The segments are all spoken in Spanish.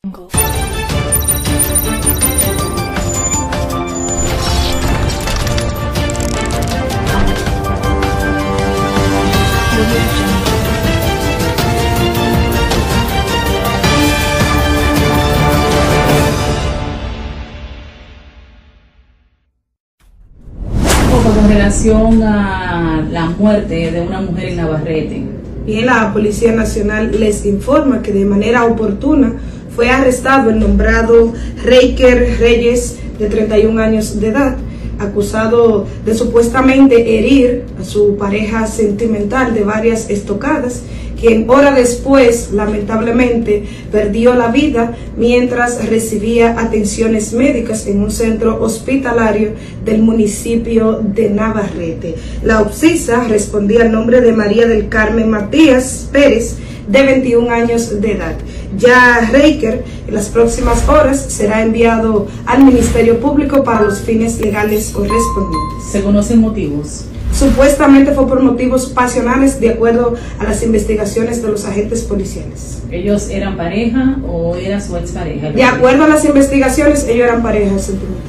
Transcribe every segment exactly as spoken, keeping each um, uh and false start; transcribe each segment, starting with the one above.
Con relación a la muerte de una mujer en Navarrete. Bien, la Policía Nacional les informa que de manera oportuna fue arrestado el nombrado Reiker Reyes, de treinta y un años de edad, acusado de supuestamente herir a su pareja sentimental de varias estocadas, quien hora después lamentablemente perdió la vida mientras recibía atenciones médicas en un centro hospitalario del municipio de Navarrete. La occisa respondía al nombre de María del Carmen Matías Pérez, de veintiún años de edad. Ya Reiker en las próximas horas será enviado al Ministerio Público para los fines legales correspondientes. ¿Se conocen motivos? Supuestamente fue por motivos pasionales, de acuerdo a las investigaciones de los agentes policiales. ¿Ellos eran pareja o era su expareja? De acuerdo a las investigaciones, ellos eran pareja sentimental.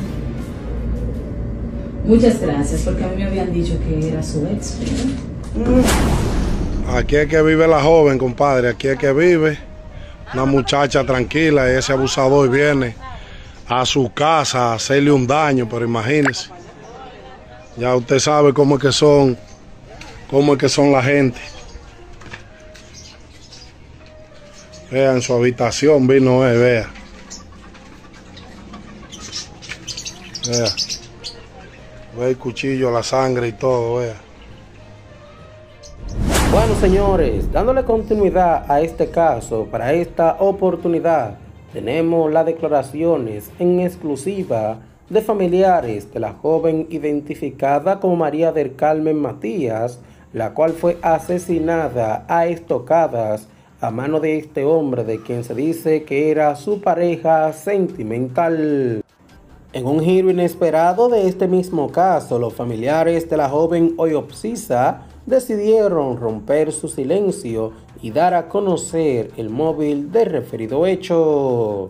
Muchas gracias, porque a mí me habían dicho que era su ex. Mm. Aquí es que vive la joven, compadre, aquí es que vive una muchacha tranquila, y ese abusador viene a su casa a hacerle un daño, pero imagínese. Ya usted sabe cómo es que son, cómo es que son la gente. Vea, en su habitación vino él, vea. Vea. Vea el cuchillo, la sangre y todo, vea. Bueno, señores, dándole continuidad a este caso, para esta oportunidad tenemos las declaraciones en exclusiva de familiares de la joven identificada como María del Carmen Matías, la cual fue asesinada a estocadas a mano de este hombre de quien se dice que era su pareja sentimental. En un giro inesperado de este mismo caso, los familiares de la joven hoy occisa decidieron romper su silencio y dar a conocer el móvil del referido hecho.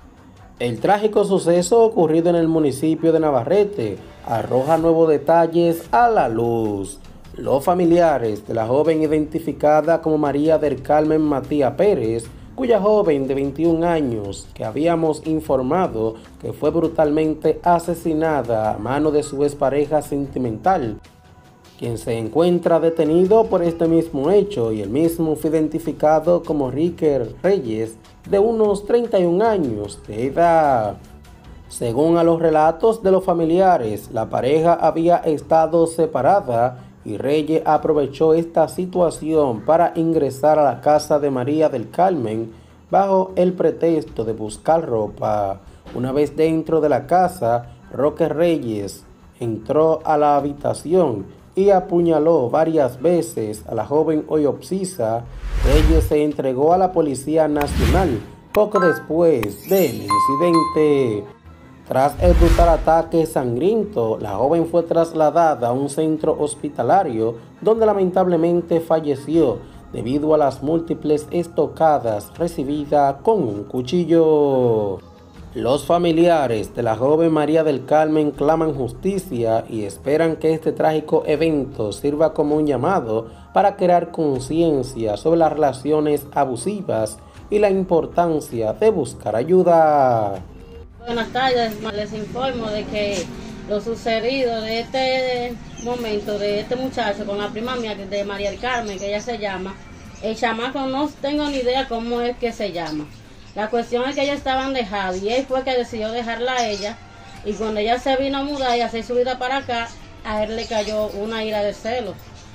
El trágico suceso ocurrido en el municipio de Navarrete arroja nuevos detalles a la luz. Los familiares de la joven identificada como María del Carmen Matías Pérez, cuya joven de veintiún años que habíamos informado que fue brutalmente asesinada a mano de su expareja sentimental, quien se encuentra detenido por este mismo hecho, y el mismo fue identificado como Reiker Reyes, de unos treinta y un años de edad. Según a los relatos de los familiares, la pareja había estado separada y Reyes aprovechó esta situación para ingresar a la casa de María del Carmen bajo el pretexto de buscar ropa. Una vez dentro de la casa, Roque Reyes entró a la habitación y apuñaló varias veces a la joven hoy occisa. Reyes se entregó a la Policía Nacional poco después del incidente. Tras el brutal ataque sangriento, la joven fue trasladada a un centro hospitalario donde lamentablemente falleció debido a las múltiples estocadas recibidas con un cuchillo. Los familiares de la joven María del Carmen claman justicia y esperan que este trágico evento sirva como un llamado para crear conciencia sobre las relaciones abusivas y la importancia de buscar ayuda. Buenas tardes, les informo de que lo sucedido de este momento de este muchacho con la prima mía de María del Carmen, que ella se llama, el chamaco no tengo ni idea cómo es que se llama. La cuestión es que ellos estaban dejados y él fue que decidió dejarla a ella, y cuando ella se vino a mudar y hacer su vida para acá, a él le cayó una ira de celos.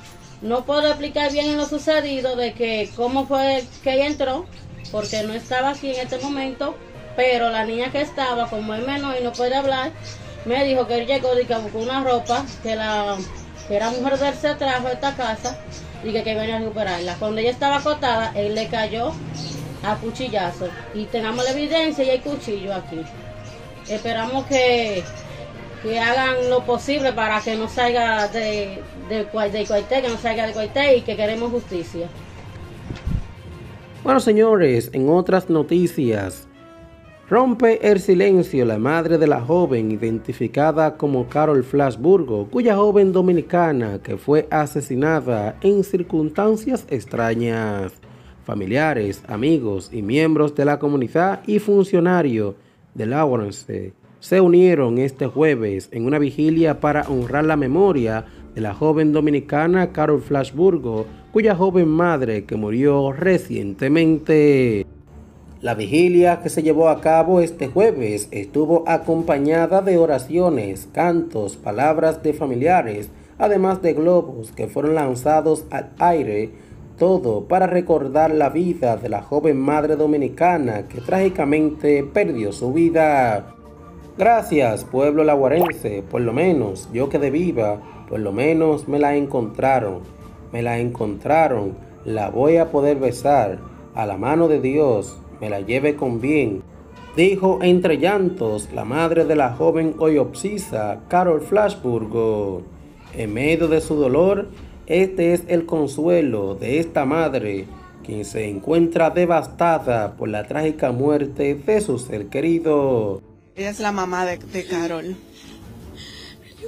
No puedo explicar bien en lo sucedido de que cómo fue que ella entró, porque no estaba aquí en este momento, pero la niña que estaba, como es menor y no puede hablar, me dijo que él llegó y que buscó una ropa que la que era mujer de él se trajo a esta casa y que, que venía a recuperarla. Cuando ella estaba acotada, él le cayó a cuchillazo y tengamos la evidencia y hay cuchillo aquí. Esperamos que, que hagan lo posible para que no salga de, de, de cuartel, que no salga de cuartel, y que queremos justicia. Bueno, señores, en otras noticias, Rompe el silencio la madre de la joven identificada como Carol Flash Burgos, cuya joven dominicana que fue asesinada en circunstancias extrañas. Familiares, amigos y miembros de la comunidad y funcionarios de Lawrence se unieron este jueves en una vigilia para honrar la memoria de la joven dominicana Carol Flash Burgos, cuya joven madre que murió recientemente. La vigilia que se llevó a cabo este jueves estuvo acompañada de oraciones, cantos, palabras de familiares, además de globos que fueron lanzados al aire, todo para recordar la vida de la joven madre dominicana que trágicamente perdió su vida. Gracias, pueblo laguarense, por lo menos yo quedé viva, por lo menos me la encontraron, me la encontraron, la voy a poder besar, a la mano de Dios, me la lleve con bien, dijo entre llantos la madre de la joven hoy obsesa, Carol Flash Burgos. En medio de su dolor, este es el consuelo de esta madre, quien se encuentra devastada por la trágica muerte de su ser querido. Ella es la mamá de, de Carol. Yo,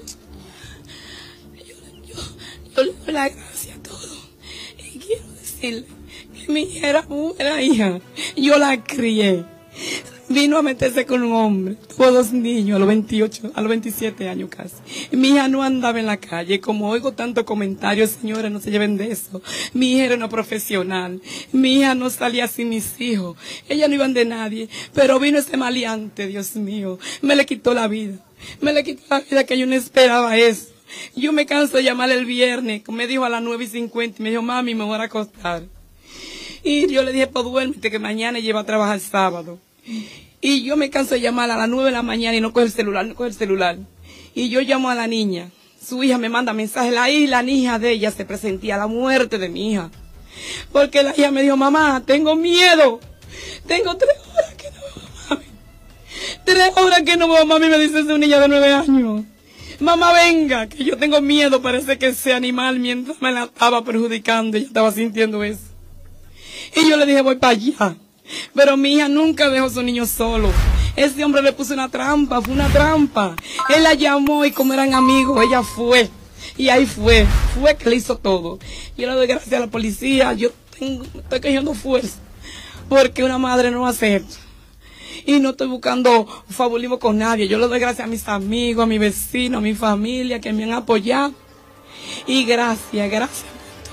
yo, yo, yo le doy la gracia a todos y quiero decirle que mi hija era buena hija. Yo la crié. Vino a meterse con un hombre, tuvo dos niños a los veintiocho, a los veintisiete años casi. Mi hija no andaba en la calle, como oigo tantos comentarios, señores, no se lleven de eso. Mi hija era una profesional, mi hija no salía sin mis hijos, ella no iban de nadie, pero vino ese maleante, Dios mío, me le quitó la vida, me le quitó la vida que yo no esperaba eso. Yo me canso de llamarle el viernes, me dijo a las nueve y cincuenta, y me dijo, mami, me voy a acostar. Y yo le dije, pues duérmete, que mañana lleva a trabajar el sábado. Y yo me canso de llamar a las nueve de la mañana y no coge el celular, no coge el celular. Y yo llamo a la niña, su hija me manda mensaje, la hija, la hija de ella se presentía a la muerte de mi hija. Porque la hija me dijo, mamá, tengo miedo, tengo tres horas que no veo a mami. Tres horas que no veo a mami, me dice esa niña de nueve años. Mamá, venga, que yo tengo miedo, parece que ese animal mientras me la estaba perjudicando, ella estaba sintiendo eso. Y yo le dije, voy para allá. Pero mi hija nunca dejó a su niño solo. Ese hombre le puso una trampa, fue una trampa. Él la llamó y como eran amigos, ella fue. Y ahí fue, fue que le hizo todo. Yo le doy gracias a la policía, yo tengo, estoy cogiendo fuerza. Porque una madre no hace esto. Y no estoy buscando fabulismo con nadie. Yo le doy gracias a mis amigos, a mis vecinos, a mi familia que me han apoyado. Y gracias, gracias.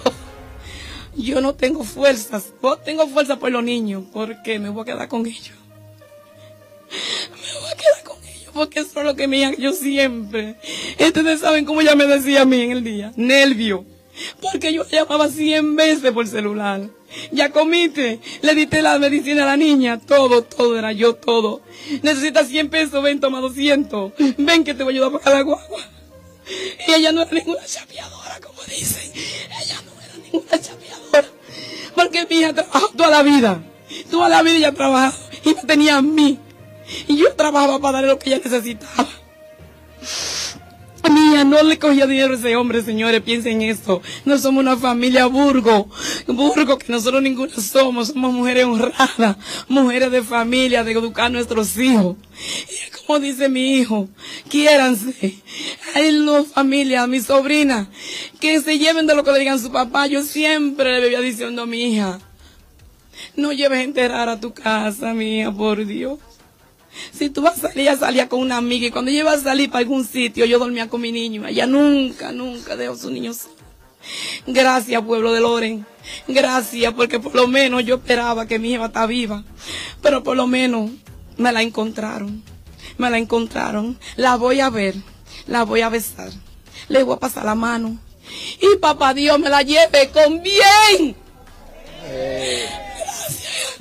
Yo no tengo fuerzas, no tengo fuerza por los niños, porque me voy a quedar con ellos. Me voy a quedar con ellos, porque eso es lo que me hagan yo siempre. Ustedes saben cómo ella me decía a mí en el día, nervio, porque yo llamaba cien veces por celular. Ya comiste, le diste la medicina a la niña, todo, todo era yo, todo. Necesitas cien pesos, ven, toma doscientos, ven que te voy a ayudar a pagar la guagua. Y ella no era ninguna chapeadora, como dicen, ella no era ninguna chapeadora. Porque mi hija trabajó toda la vida, toda la vida ella ha trabajado y me tenía a mí. Y yo trabajaba para darle lo que ella necesitaba. Mi hija no le cogía dinero a ese hombre, señores, piensen eso. No somos una familia Burgos, Burgos que nosotros ninguno somos, somos mujeres honradas, mujeres de familia, de educar a nuestros hijos. Y como dice mi hijo, quiéranse, hay no familia, mi sobrina, que se lleven de lo que le digan su papá. Yo siempre le vivía diciendo a mi hija, no lleves a enterrar a tu casa, mi hija, por Dios. Si tú vas a salir, ella salía con una amiga y cuando ella iba a salir para algún sitio, yo dormía con mi niño. Ella nunca, nunca dejó a sus niños. Gracias, pueblo de Loren. Gracias, porque por lo menos yo esperaba que mi hija está viva. Pero por lo menos me la encontraron. Me la encontraron. La voy a ver, la voy a besar. Le voy a pasar la mano. Y papá Dios me la lleve con bien. Gracias.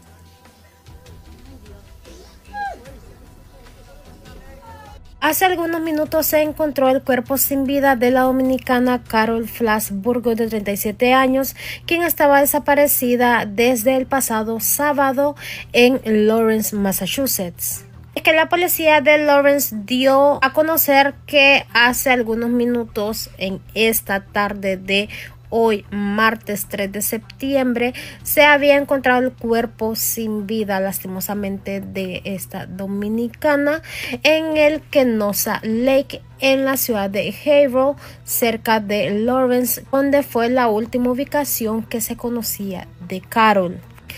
Hace algunos minutos se encontró el cuerpo sin vida de la dominicana Carol Flash Burgos, de treinta y siete años, quien estaba desaparecida desde el pasado sábado en Lawrence, Massachusetts. Es que la policía de Lawrence dio a conocer que hace algunos minutos, en esta tarde de hoy, martes tres de septiembre, se había encontrado el cuerpo sin vida, lastimosamente, de esta dominicana en el Kenosha Lake, en la ciudad de Haverhill, cerca de Lawrence, donde fue la última ubicación que se conocía de Carol.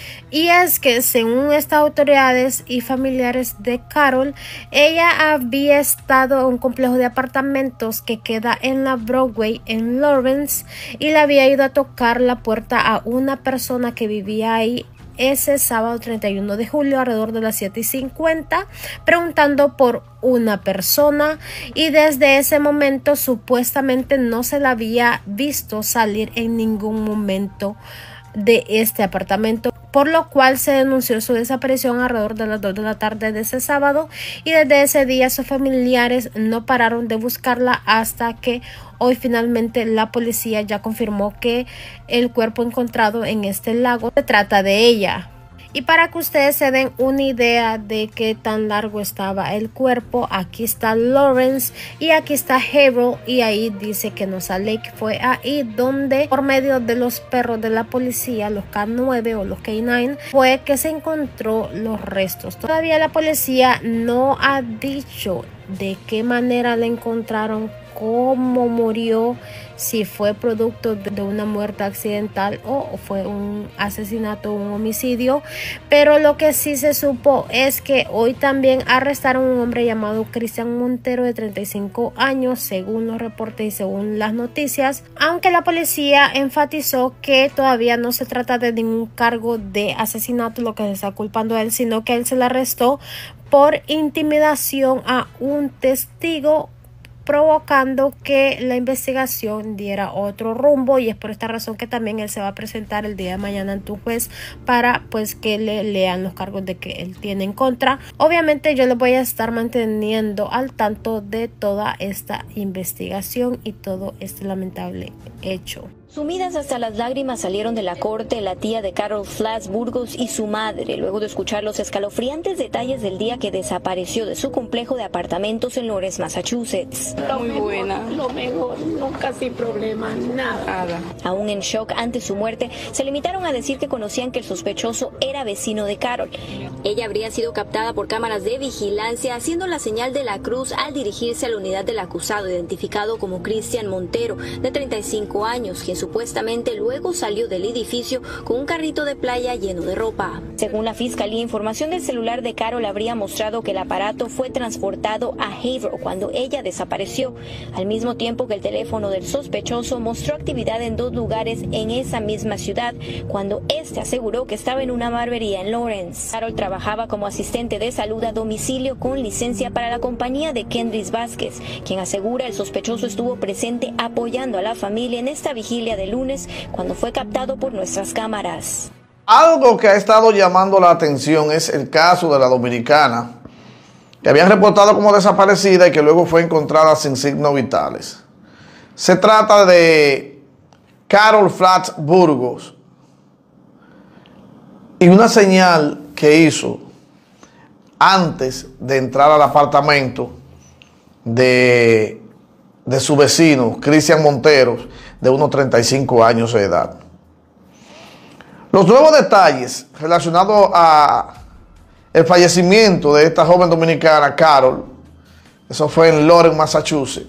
Y es que, según estas autoridades y familiares de Carol, ella había estado en un complejo de apartamentos que queda en la Broadway en Lawrence y le había ido a tocar la puerta a una persona que vivía ahí ese sábado treinta y uno de julio alrededor de las siete y cincuenta, preguntando por una persona, y desde ese momento supuestamente no se la había visto salir en ningún momento de este apartamento, por lo cual se denunció su desaparición alrededor de las dos de la tarde de ese sábado, y desde ese día sus familiares no pararon de buscarla hasta que hoy finalmente la policía ya confirmó que el cuerpo encontrado en este lago se trata de ella. Y para que ustedes se den una idea de qué tan largo estaba el cuerpo, aquí está Lawrence y aquí está Haverhill, y ahí dice que Kenosha Lake. Fue ahí donde, por medio de los perros de la policía, los K nueve o los K nueve, fue que se encontró los restos. Todavía la policía no ha dicho de qué manera la encontraron, cómo murió, si fue producto de una muerte accidental o fue un asesinato o un homicidio, pero lo que sí se supo es que hoy también arrestaron a un hombre llamado Cristian Montero, de treinta y cinco años, según los reportes y según las noticias, aunque la policía enfatizó que todavía no se trata de ningún cargo de asesinato lo que se está culpando a él, sino que él se le arrestó por intimidación a un testigo, provocando que la investigación diera otro rumbo, y es por esta razón que también él se va a presentar el día de mañana ante un juez para pues que le lean los cargos de que él tiene en contra. Obviamente yo les voy a estar manteniendo al tanto de toda esta investigación y todo este lamentable hecho. Sumidas hasta las lágrimas salieron de la corte la tía de Carol Flass Burgos y su madre, luego de escuchar los escalofriantes detalles del día que desapareció de su complejo de apartamentos en Lawrence, Massachusetts. Muy buena, lo mejor, nunca sin problemas, nada. Aún en shock ante su muerte, se limitaron a decir que conocían que el sospechoso era vecino de Carol. Ella habría sido captada por cámaras de vigilancia haciendo la señal de la cruz al dirigirse a la unidad del acusado, identificado como Cristian Montero, de treinta y cinco años, quien supuestamente luego salió del edificio con un carrito de playa lleno de ropa. Según la fiscalía, información del celular de Carol habría mostrado que el aparato fue transportado a Haverhill cuando ella desapareció, al mismo tiempo que el teléfono del sospechoso mostró actividad en dos lugares en esa misma ciudad cuando este aseguró que estaba en una barbería en Lawrence. Carol trabajaba como asistente de salud a domicilio con licencia para la compañía de Kendris Vázquez, quien asegura el sospechoso estuvo presente apoyando a la familia en esta vigilia de lunes cuando fue captado por nuestras cámaras. Algo que ha estado llamando la atención es el caso de la dominicana que habían reportado como desaparecida y que luego fue encontrada sin signos vitales. Se trata de Carol Flass Burgos y una señal que hizo antes de entrar al apartamento de, de su vecino Cristian Montero, de unos treinta y cinco años de edad. Los nuevos detalles relacionados a el fallecimiento de esta joven dominicana, Carol, eso fue en Lawrence, Massachusetts.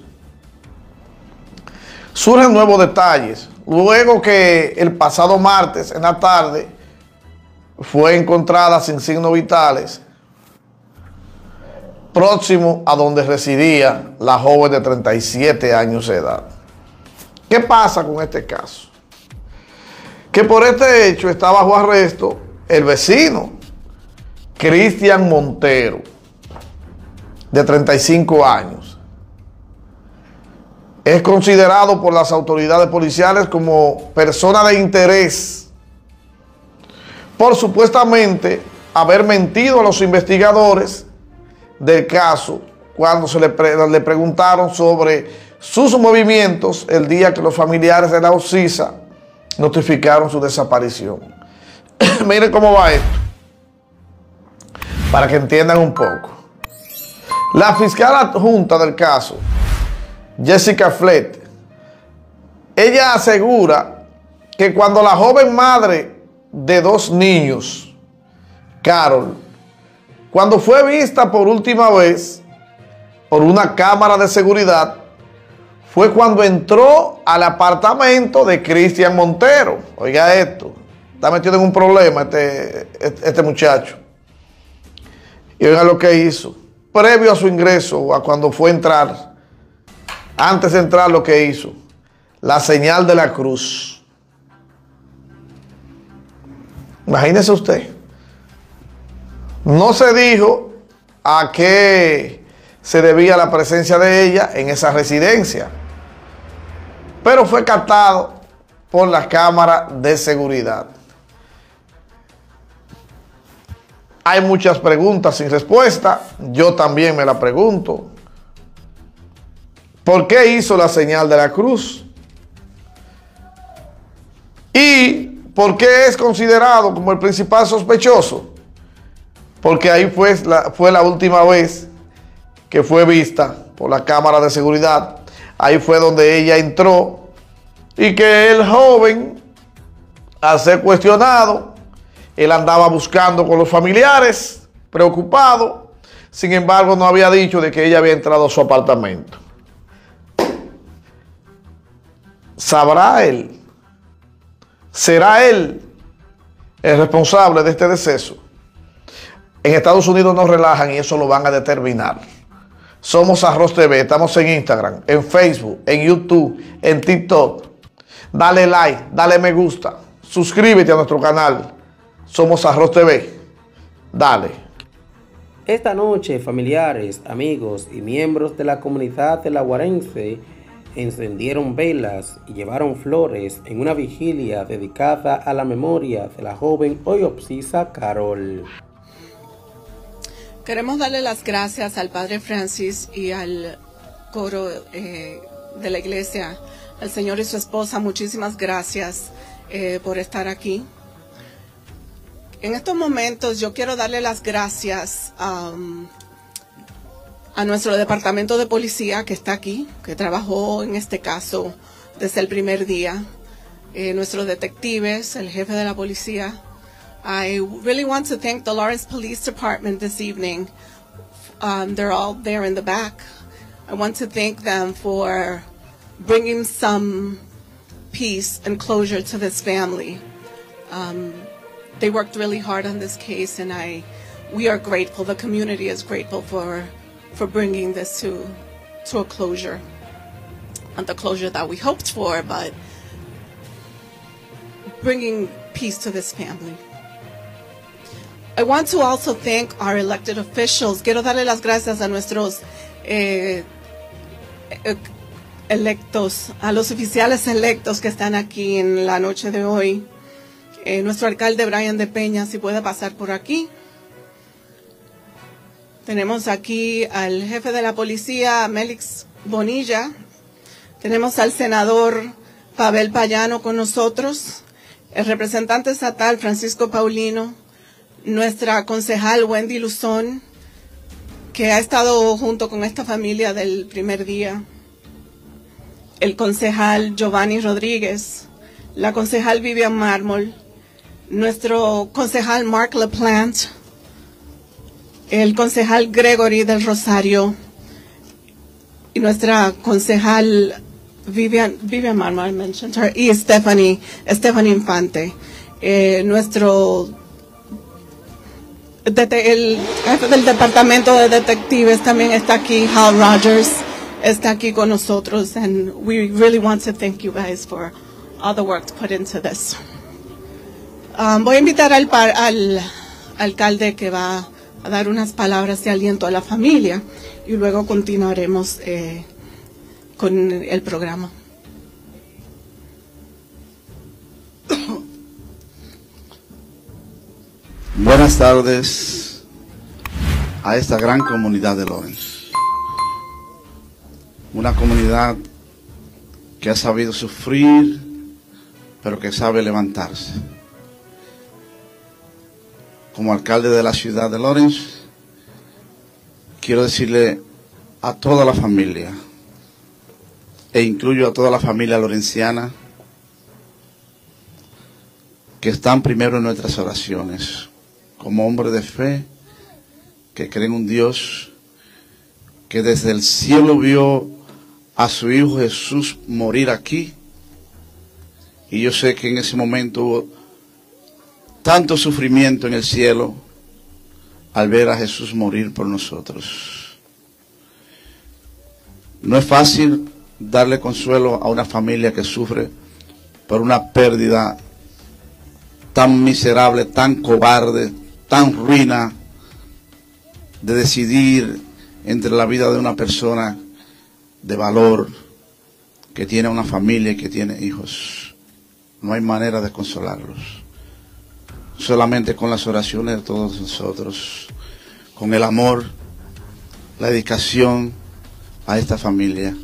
Surgen nuevos detalles, luego que el pasado martes en la tarde fue encontrada sin signos vitales, próximo a donde residía la joven de treinta y siete años de edad. ¿Qué pasa con este caso? Que por este hecho está bajo arresto el vecino Cristian Montero, de treinta y cinco años. Es considerado por las autoridades policiales como persona de interés por supuestamente haber mentido a los investigadores del caso cuando se le, pre le preguntaron sobre sus movimientos el día que los familiares de la Ocisa notificaron su desaparición. Miren cómo va esto, para que entiendan un poco. La fiscal adjunta del caso, Jessica Flett, ella asegura que cuando la joven madre de dos niños, Carol, cuando fue vista por última vez por una cámara de seguridad, fue cuando entró al apartamento de Cristian Montero. Oiga esto, está metido en un problema este, este muchacho. Y oiga lo que hizo, previo a su ingreso, a cuando fue a entrar, antes de entrar lo que hizo, la señal de la cruz. Imagínese usted. No se dijo a qué se debía la presencia de ella en esa residencia, pero fue captado por las cámaras de seguridad. Hay muchas preguntas sin respuesta. Yo también me la pregunto. ¿Por qué hizo la señal de la cruz? ¿Y por qué es considerado como el principal sospechoso? Porque ahí fue la, fue la última vez que fue vista por la cámara de seguridad. Ahí fue donde ella entró y que el joven, al ser cuestionado, él andaba buscando con los familiares, preocupado. Sin embargo, no había dicho de que ella había entrado a su apartamento. ¿Sabrá él? ¿Será él el responsable de este deceso? En Estados Unidos no relajan y eso lo van a determinar. Somos Arroz T V, estamos en Instagram, en Facebook, en YouTube, en TikTok. Dale like, dale me gusta, suscríbete a nuestro canal. Somos Arroz T V. Dale. Esta noche, familiares, amigos y miembros de la comunidad de La Guarense encendieron velas y llevaron flores en una vigilia dedicada a la memoria de la joven hoy obsesa Carol. Queremos darle las gracias al Padre Francis y al coro eh, de la iglesia, al Señor y su esposa. Muchísimas gracias eh, por estar aquí. En estos momentos yo quiero darle las gracias um, a nuestro departamento de policía que está aquí, que trabajó en este caso desde el primer día, eh, nuestros detectives, el jefe de la policía. I really want to thank the Lawrence Police Department this evening. Um, they're all there in the back. I want to thank them for bringing some peace and closure to this family. Um, they worked really hard on this case, and I, we are grateful. The community is grateful for, for bringing this to, to a closure. Not the closure that we hoped for, but bringing peace to this family. I want to also thank our elected officials. Quiero darle las gracias a nuestros eh, electos, a los oficiales electos que están aquí en la noche de hoy. Eh, nuestro alcalde Brian de Peña, si puede pasar por aquí. Tenemos aquí al jefe de la policía, Melix Bonilla. Tenemos al senador Pavel Payano con nosotros. El representante estatal Francisco Paulino. Nuestra concejal Wendy Luzón, que ha estado junto con esta familia del primer día. El concejal Giovanni Rodríguez, la concejal Vivian Mármol, nuestro concejal Mark LaPlante, el concejal Gregory del Rosario y nuestra concejal Vivian, Vivian Mármol, I mentioned her, y Stephanie, Stephanie Infante, eh, nuestro el jefe del departamento de detectives también está aquí, Hal Rogers, está aquí con nosotros, and we really want to thank you guys for all the work put into this. Um, voy a invitar al, par, al alcalde que va a dar unas palabras de aliento a la familia y luego continuaremos eh, con el programa. Buenas tardes a esta gran comunidad de Lawrence. Una comunidad que ha sabido sufrir, pero que sabe levantarse. Como alcalde de la ciudad de Lawrence, quiero decirle a toda la familia, e incluyo a toda la familia lorenciana, que están primero en nuestras oraciones, como hombre de fe, que creen en un Dios que desde el cielo vio a su Hijo Jesús morir aquí, y yo sé que en ese momento hubo tanto sufrimiento en el cielo al ver a Jesús morir por nosotros. No es fácil darle consuelo a una familia que sufre por una pérdida tan miserable, tan cobarde, tan ruina, de decidir entre la vida de una persona de valor, que tiene una familia y que tiene hijos. No hay manera de consolarlos. Solamente con las oraciones de todos nosotros, con el amor, la dedicación a esta familia.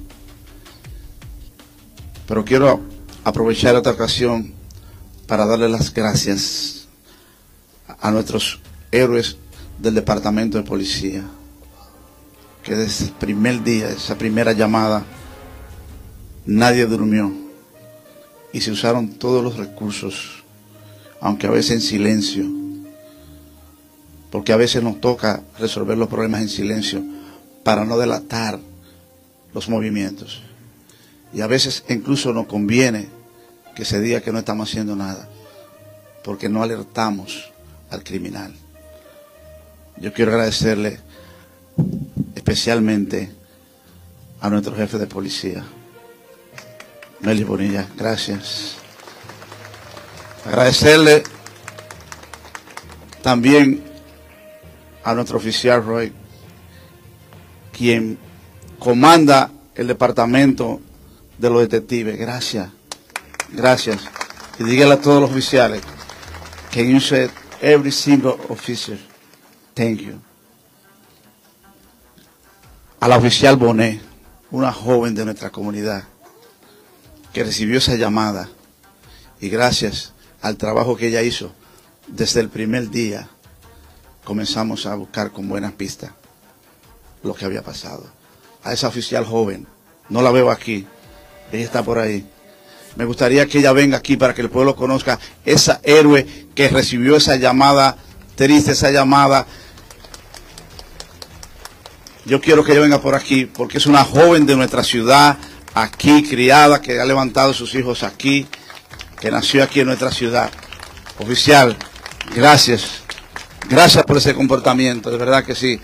Pero quiero aprovechar esta ocasión para darle las gracias a nuestros héroes del Departamento de Policía, que desde el primer día, esa primera llamada, nadie durmió y se usaron todos los recursos, aunque a veces en silencio, porque a veces nos toca resolver los problemas en silencio para no delatar los movimientos, y a veces incluso nos conviene que se diga que no estamos haciendo nada, porque no alertamos al criminal. Yo quiero agradecerle especialmente a nuestro jefe de policía, Meli Bonilla, gracias. Agradecerle también a nuestro oficial Roy, quien comanda el departamento de los detectives. Gracias, gracias. Y dígale a todos los oficiales, can you say every single officer, thank you. A la oficial Bonet, una joven de nuestra comunidad, que recibió esa llamada, y gracias al trabajo que ella hizo, desde el primer día comenzamos a buscar con buenas pistas lo que había pasado. A esa oficial joven, no la veo aquí, ella está por ahí. Me gustaría que ella venga aquí para que el pueblo conozca esa héroe que recibió esa llamada triste, esa llamada. Yo quiero que ella venga por aquí, porque es una joven de nuestra ciudad, aquí criada, que ha levantado sus hijos aquí, que nació aquí en nuestra ciudad. Oficial, gracias. Gracias por ese comportamiento, de verdad que sí.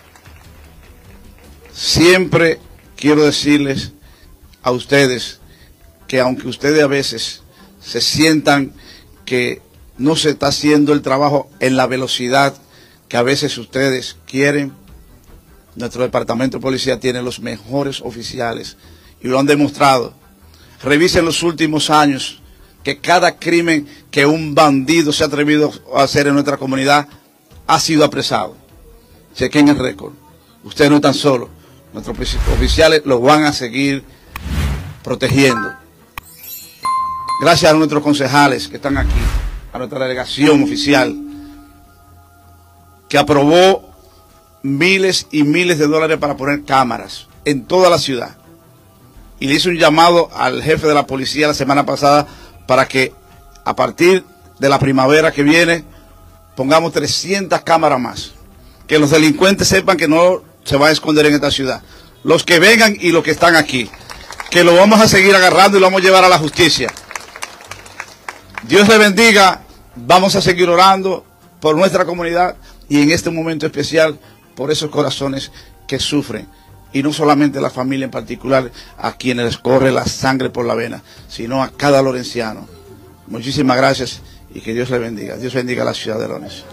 Siempre quiero decirles a ustedes que aunque ustedes a veces se sientan que no se está haciendo el trabajo en la velocidad que a veces ustedes quieren, nuestro departamento de policía tiene los mejores oficiales y lo han demostrado. Revisen los últimos años que cada crimen que un bandido se ha atrevido a hacer en nuestra comunidad ha sido apresado. Chequen el récord. Ustedes no están solos. Nuestros oficiales los van a seguir protegiendo. Gracias a nuestros concejales que están aquí, a nuestra delegación oficial, que aprobó miles y miles de dólares para poner cámaras en toda la ciudad. Y le hizo un llamado al jefe de la policía la semana pasada para que a partir de la primavera que viene pongamos trescientas cámaras más. Que los delincuentes sepan que no se va a esconder en esta ciudad. Los que vengan y los que están aquí. Que lo vamos a seguir agarrando y lo vamos a llevar a la justicia. Dios le bendiga. Vamos a seguir orando por nuestra comunidad y en este momento especial por esos corazones que sufren. Y no solamente la familia en particular, a quienes les corre la sangre por la vena, sino a cada lorenciano. Muchísimas gracias y que Dios le bendiga. Dios bendiga a la ciudad de Lorenz.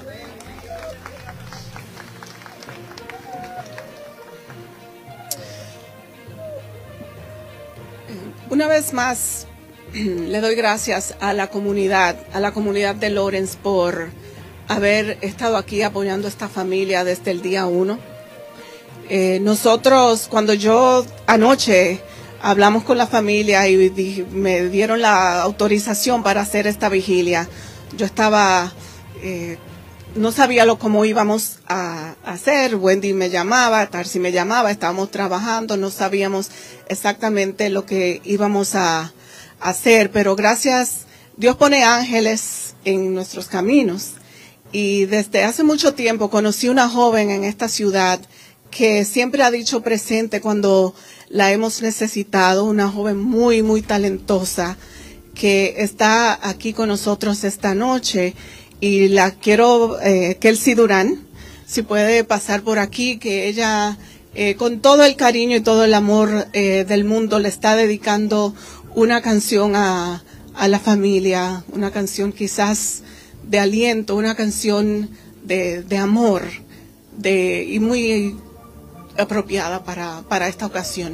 Una vez más, le doy gracias a la comunidad, a la comunidad de Lorenz por haber estado aquí apoyando a esta familia desde el día uno. Eh, nosotros, cuando yo anoche hablamos con la familia y di, me dieron la autorización para hacer esta vigilia, yo estaba, eh, no sabía lo cómo íbamos a, a hacer. Wendy me llamaba, Tarsi me llamaba, estábamos trabajando, no sabíamos exactamente lo que íbamos a, a hacer, pero gracias, Dios pone ángeles en nuestros caminos. Y desde hace mucho tiempo conocí una joven en esta ciudad que siempre ha dicho presente cuando la hemos necesitado, una joven muy, muy talentosa que está aquí con nosotros esta noche, y la quiero, eh, Kelsey Durán, si puede pasar por aquí, que ella eh, con todo el cariño y todo el amor eh, del mundo le está dedicando una canción a, a la familia, una canción quizás de aliento, una canción de, de amor, de, y muy apropiada para, para esta ocasión.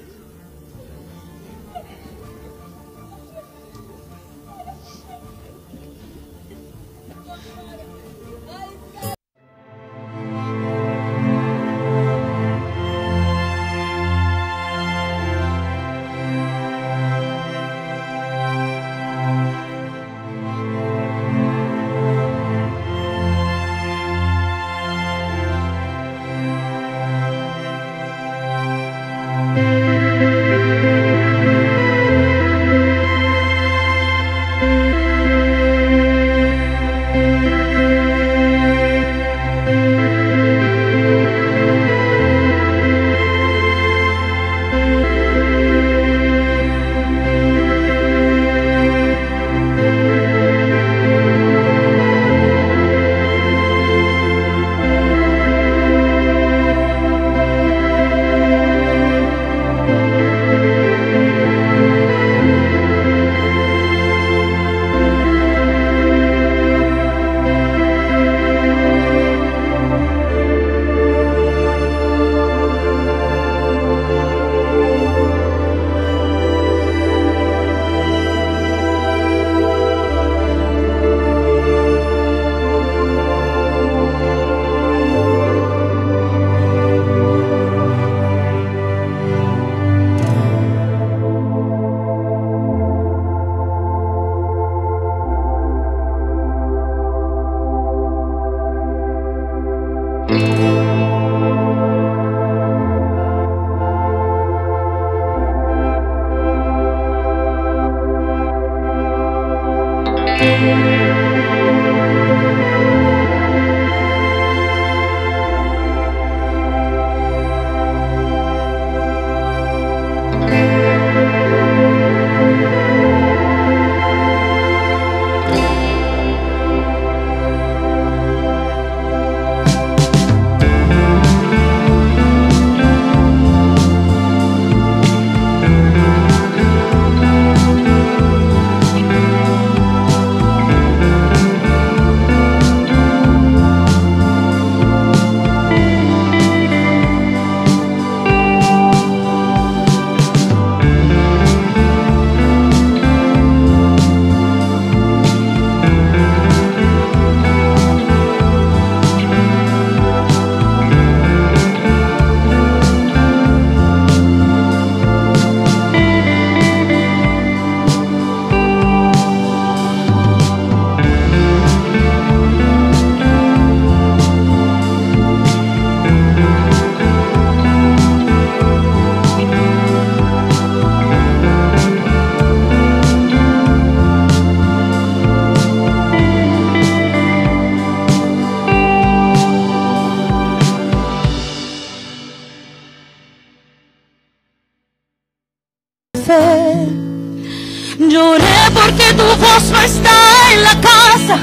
Lloré porque tu voz no está en la casa,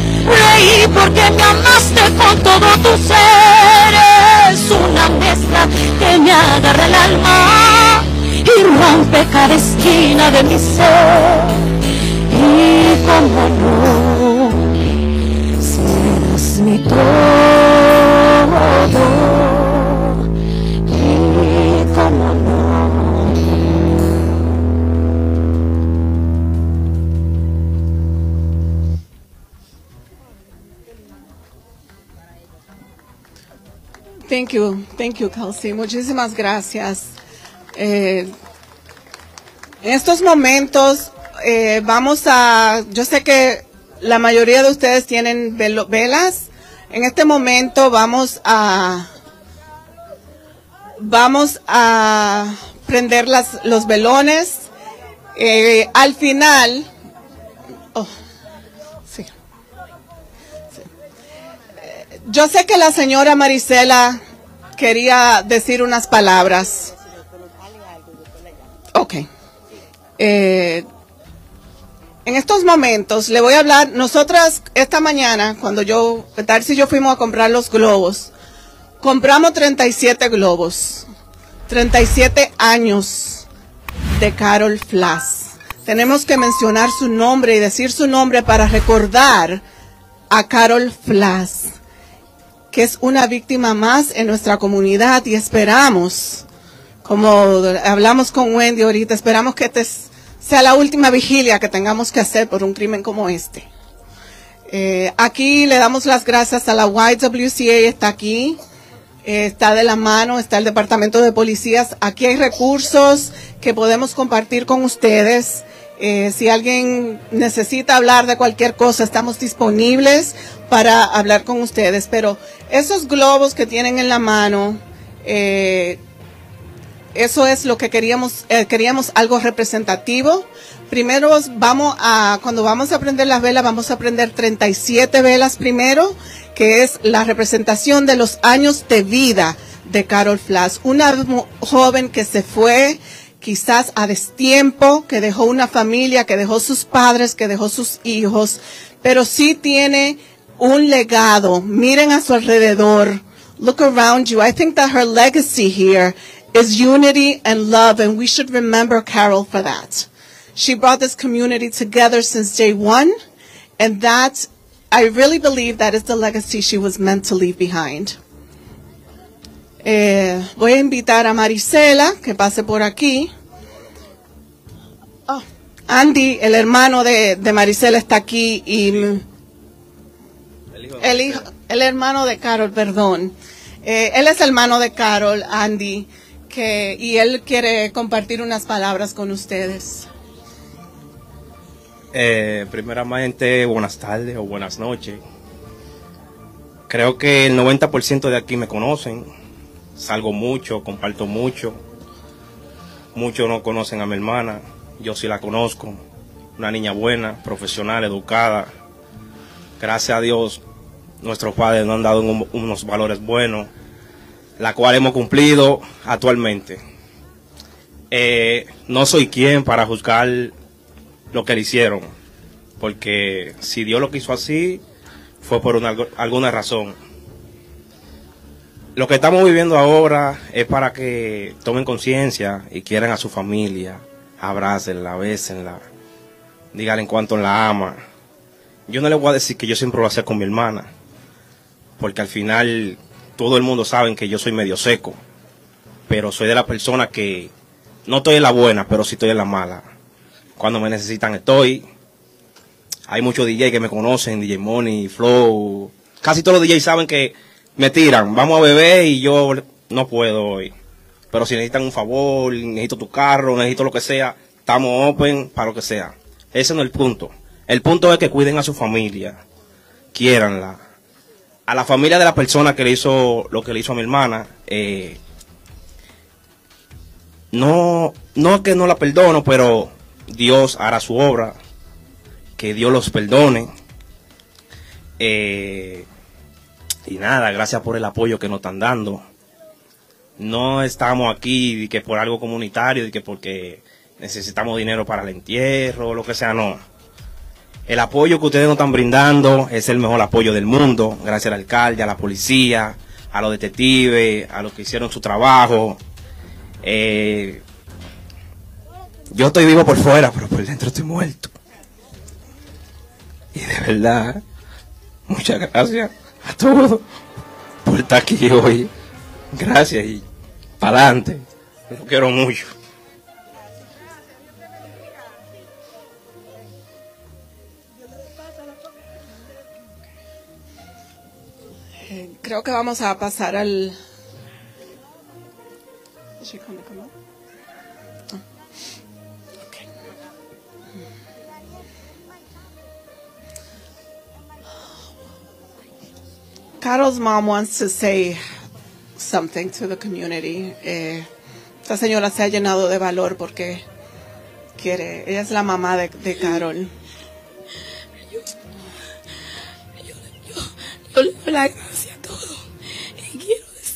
reí porque me amaste con todo tu ser. Es una mezcla que me agarra el alma y rompe cada esquina de mi ser. Y como no, serás mi todo. Y como no. Thank you, thank you, Kelsey. Muchísimas gracias. Eh, en estos momentos eh, vamos a, yo sé que la mayoría de ustedes tienen velo, velas. En este momento vamos a, vamos a prender las, los velones. Eh, al final, oh, sí. yo sé que la señora Marisela quería decir unas palabras. Ok. Eh, en estos momentos le voy a hablar. Nosotras esta mañana, cuando yo, Darcy y yo fuimos a comprar los globos, compramos treinta y siete globos. treinta y siete años de Carol Flass. Tenemos que mencionar su nombre y decir su nombre para recordar a Carol Flass, que es una víctima más en nuestra comunidad, y esperamos, como hablamos con Wendy ahorita, esperamos que este sea la última vigilia que tengamos que hacer por un crimen como este. Eh, aquí le damos las gracias a la Y W C A, está aquí, eh, está de la mano, está el Departamento de Policías. Aquí hay recursos que podemos compartir con ustedes. Eh, si alguien necesita hablar de cualquier cosa, estamos disponibles para hablar con ustedes. Pero esos globos que tienen en la mano, eh, eso es lo que queríamos, eh, queríamos algo representativo. Primero vamos a, cuando vamos a prender las velas, vamos a prender treinta y siete velas primero, que es la representación de los años de vida de Carol Flass, una joven que se fue quizás a destiempo, que dejó una familia, que dejó sus padres, que dejó sus hijos, pero sí tiene un legado. Miren a su alrededor. Look around you. I think that her legacy here is unity and love, and we should remember Carol for that. She brought this community together since day one, and that, I really believe that is the legacy she was meant to leave behind. Eh, voy a invitar a Marisela que pase por aquí. Oh, Andy, el hermano de, de Marisela, está aquí, y el hijo, el, hijo, el hermano de Carol, perdón. Eh, él es hermano de Carol, Andy, que, y él quiere compartir unas palabras con ustedes. Eh, primeramente, buenas tardes o buenas noches. Creo que el noventa por ciento de aquí me conocen. Salgo mucho, comparto mucho. Muchos no conocen a mi hermana. Yo sí la conozco. Una niña buena, profesional, educada. Gracias a Dios, nuestros padres nos han dado un, unos valores buenos, la cual hemos cumplido actualmente. Eh, no soy quien para juzgar lo que le hicieron, porque si Dios lo quiso así, fue por una, alguna razón. Lo que estamos viviendo ahora es para que tomen conciencia y quieran a su familia, abrácenla, bésenla, díganle en cuánto la ama. Yo no les voy a decir que yo siempre lo hacía con mi hermana, porque al final todo el mundo sabe que yo soy medio seco, pero soy de la persona que no estoy en la buena, pero sí estoy en la mala. Cuando me necesitan estoy. Hay muchos D J que me conocen, D J Money, Flow, casi todos los D J saben que me tiran, vamos a beber y yo no puedo hoy. Pero si necesitan un favor, necesito tu carro, necesito lo que sea, estamos open para lo que sea. Ese no es el punto. El punto es que cuiden a su familia, quiéranla. A la familia de la persona que le hizo lo que le hizo a mi hermana, eh, no, no que no la perdono, pero Dios hará su obra, que Dios los perdone. Eh, y nada, gracias por el apoyo que nos están dando. No estamos aquí de que por algo comunitario, de que porque necesitamos dinero para el entierro, lo que sea, no. El apoyo que ustedes nos están brindando es el mejor apoyo del mundo, gracias al alcalde, a la policía, a los detectives, a los que hicieron su trabajo. Eh, yo estoy vivo por fuera, pero por dentro estoy muerto. Y de verdad, muchas gracias a todos por estar aquí hoy. Gracias y para adelante. Los quiero mucho. Eh, creo que vamos a pasar al... Carol's mom wants to say something to the community. Eh, esta señora se ha llenado de valor porque quiere, ella es la mamá de, de Carol. Yo, yo, yo, yo le doy las gracias a todos.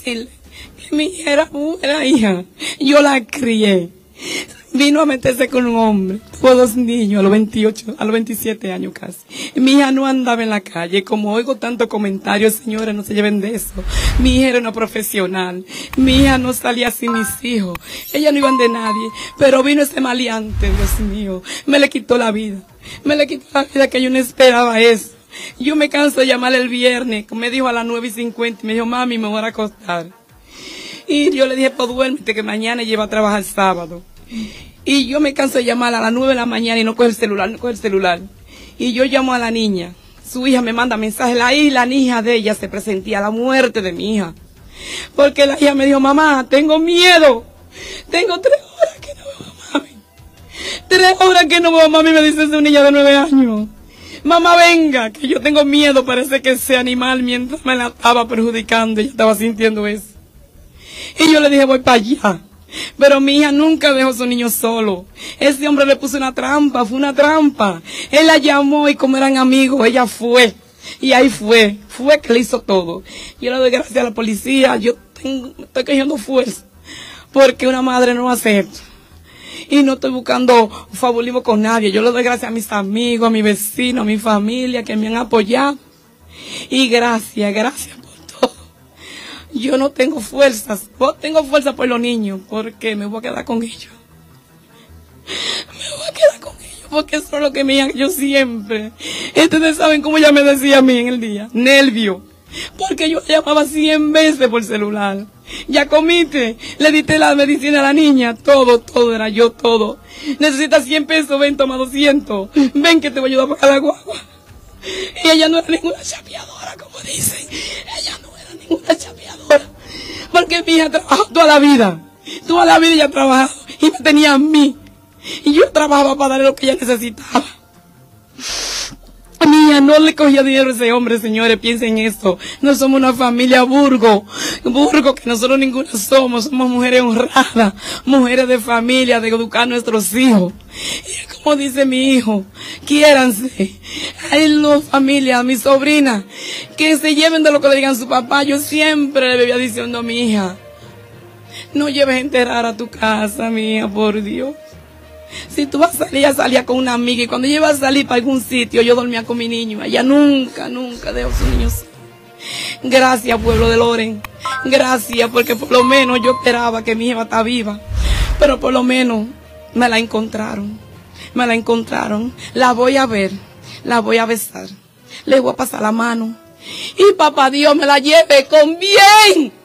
decirle que mi hija era buena hija. Yo la crié. Vino a meterse con un hombre, tuvo dos niños a los veintiocho, a los veintisiete años casi. Mi hija no andaba en la calle, como oigo tantos comentarios, señores, no se lleven de eso. Mi hija era una profesional, mi hija no salía sin mis hijos, ella no iban de nadie, pero vino ese maleante, Dios mío, me le quitó la vida, me le quitó la vida que yo no esperaba eso. Yo me canso de llamarle el viernes, me dijo a las nueve y cincuenta, me dijo, mami, me voy a acostar. Y yo le dije, pues duérmete, que mañana lleva a trabajar el sábado. Y yo me canso de llamar a las nueve de la mañana y no coge el celular, no coge el celular. Y yo llamo a la niña, su hija me manda mensaje, la hija, la hija de ella se presentía a la muerte de mi hija. Porque la hija me dijo, mamá, tengo miedo, tengo tres horas que no veo a mami. Tres horas que no veo a mami, me dice esa niña de nueve años. Mamá, venga, que yo tengo miedo, parece que ese animal mientras me la estaba perjudicando, ella estaba sintiendo eso. Y yo le dije, voy para allá. Pero mi hija nunca dejó a su niño solo. Ese hombre le puso una trampa, fue una trampa. Él la llamó y como eran amigos, ella fue. Y ahí fue, fue que le hizo todo. Yo le doy gracias a la policía, yo tengo, estoy cogiendo fuerza. Porque una madre no hace esto. Y no estoy buscando fabulismo con nadie. Yo le doy gracias a mis amigos, a mis vecinos, a mi familia que me han apoyado. Y gracias, gracias. Yo no tengo fuerzas, no tengo fuerza por los niños, porque me voy a quedar con ellos. Me voy a quedar con ellos, porque eso es lo que me digan yo siempre. Ustedes saben cómo ella me decía a mí en el día, nervio, porque yo la llamaba cien veces por celular. Ya comiste, le diste la medicina a la niña, todo, todo era yo, todo. Necesitas cien pesos, ven, toma doscientos, ven que te voy a ayudar a pagar la guagua. Y ella no era ninguna chapeadora, como dicen, ella no era ninguna chapeadora, porque mi hija trabajó toda la vida, toda la vida ella ha trabajado, y me tenía a mí, y yo trabajaba para darle lo que ella necesitaba. Mi hija no le cogía dinero a ese hombre, señores, piensen en esto, no somos una familia burgo, burgo que nosotros ninguna somos, somos mujeres honradas, mujeres de familia, de educar a nuestros hijos. Y como dice mi hijo, quiéranse, hay no familia, a mi sobrina, que se lleven de lo que le digan su papá. Yo siempre le vivía diciendo a mi hija, no lleves a enterrar a tu casa, mi hija, por Dios. Si tú vas a salir, ella salía con una amiga, y cuando ella iba a salir para algún sitio, yo dormía con mi niño. Ella nunca, nunca dejó a sus niños. Gracias, pueblo de Loren. Gracias, porque por lo menos yo esperaba que mi hija está viva. Pero por lo menos me la encontraron. Me la encontraron. La voy a ver, la voy a besar. Le voy a pasar la mano. Y papá Dios me la lleve con bien.